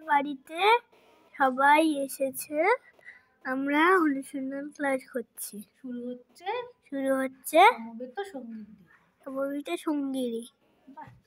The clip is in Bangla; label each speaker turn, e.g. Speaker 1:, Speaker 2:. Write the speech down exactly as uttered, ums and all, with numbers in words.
Speaker 1: বাড়িতে সবাই এসেছে। আমরা অনুশীলন ক্লাস করছি।
Speaker 2: শুরু হচ্ছে
Speaker 1: শুরু হচ্ছে
Speaker 2: সমবেত সঙ্গীত দিয়ে।
Speaker 1: সমবেত সঙ্গীত।
Speaker 2: বাহ।